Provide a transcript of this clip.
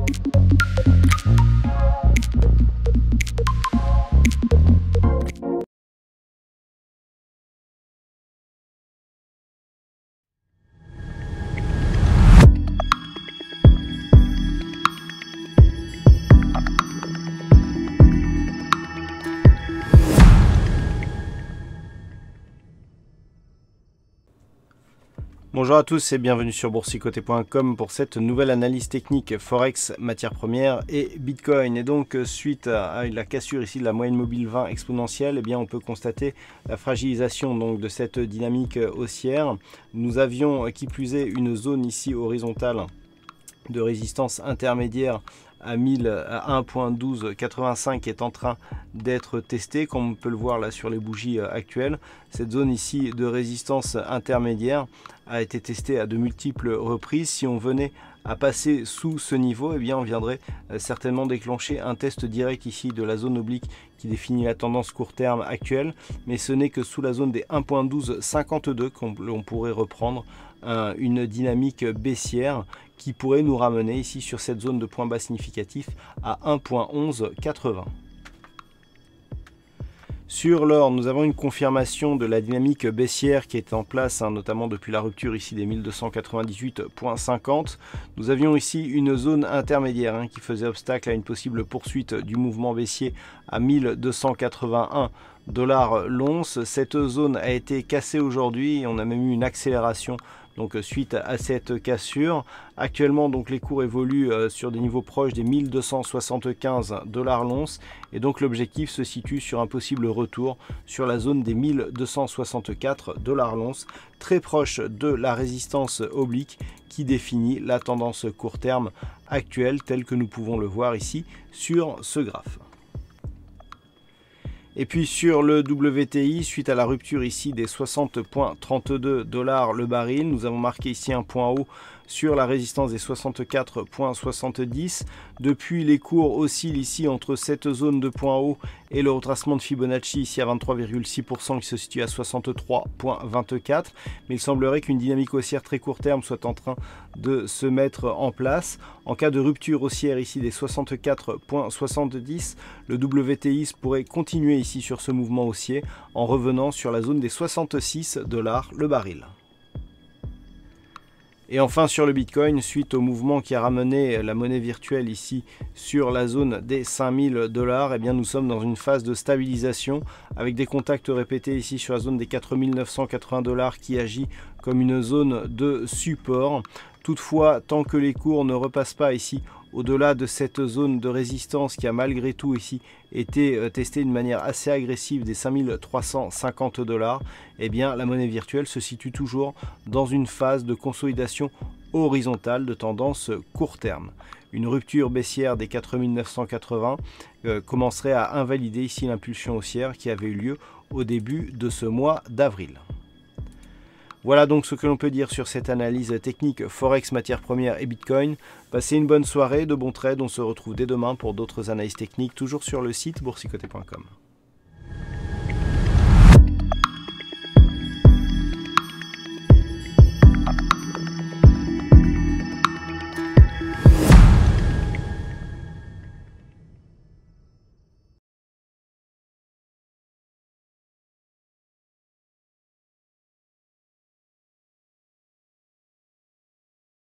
Bonjour à tous et bienvenue sur boursicoté.com pour cette nouvelle analyse technique Forex, matières premières et Bitcoin. Et donc suite à la cassure ici de la moyenne mobile 20 exponentielle, eh bien on peut constater la fragilisation donc de cette dynamique haussière. Nous avions qui plus est une zone ici horizontale de résistance intermédiaire à 1.1285 qui est en train d'être testé, comme on peut le voir là sur les bougies actuelles. Cette zone ici de résistance intermédiaire a été testée à de multiples reprises. Si on venait à passer sous ce niveau, eh bien on viendrait certainement déclencher un test direct ici de la zone oblique qui définit la tendance court terme actuelle, mais ce n'est que sous la zone des 1.1252 qu'on pourrait reprendre une dynamique baissière qui pourrait nous ramener ici sur cette zone de point bas significatif à 1.1180. Sur l'or, nous avons une confirmation de la dynamique baissière qui est en place, notamment depuis la rupture ici des 1298.50. Nous avions ici une zone intermédiaire qui faisait obstacle à une possible poursuite du mouvement baissier à 1281 $ l'once. Cette zone a été cassée aujourd'hui et on a même eu une accélération donc suite à cette cassure. Actuellement donc les cours évoluent sur des niveaux proches des 1275 $ l'once et donc l'objectif se situe sur un possible retour sur la zone des 1264 $ l'once, très proche de la résistance oblique qui définit la tendance court terme actuelle telle que nous pouvons le voir ici sur ce graphe. Et puis sur le WTI, suite à la rupture ici des 60,32 $ le baril, nous avons marqué ici un point haut sur la résistance des 64,70. Depuis, les cours oscillent ici entre cette zone de point haut et le retracement de Fibonacci ici à 23,6% qui se situe à 63,24. Mais il semblerait qu'une dynamique haussière très court terme soit en train de se mettre en place. En cas de rupture haussière ici des 64,70, le WTI pourrait continuer ici sur ce mouvement haussier en revenant sur la zone des 66 $ le baril. Et enfin sur le Bitcoin, suite au mouvement qui a ramené la monnaie virtuelle ici sur la zone des 5000 $, eh bien nous sommes dans une phase de stabilisation avec des contacts répétés ici sur la zone des 4980 $ qui agit comme une zone de support. Toutefois, tant que les cours ne repassent pas ici au-delà de cette zone de résistance qui a malgré tout ici été testée d'une manière assez agressive des 5350 $, eh bien la monnaie virtuelle se situe toujours dans une phase de consolidation horizontale de tendance court terme. Une rupture baissière des 4980 commencerait à invalider ici l'impulsion haussière qui avait eu lieu au début de ce mois d'avril. Voilà donc ce que l'on peut dire sur cette analyse technique Forex, matières premières et Bitcoin. Passez une bonne soirée, de bons trades, on se retrouve dès demain pour d'autres analyses techniques, toujours sur le site boursicoté.com.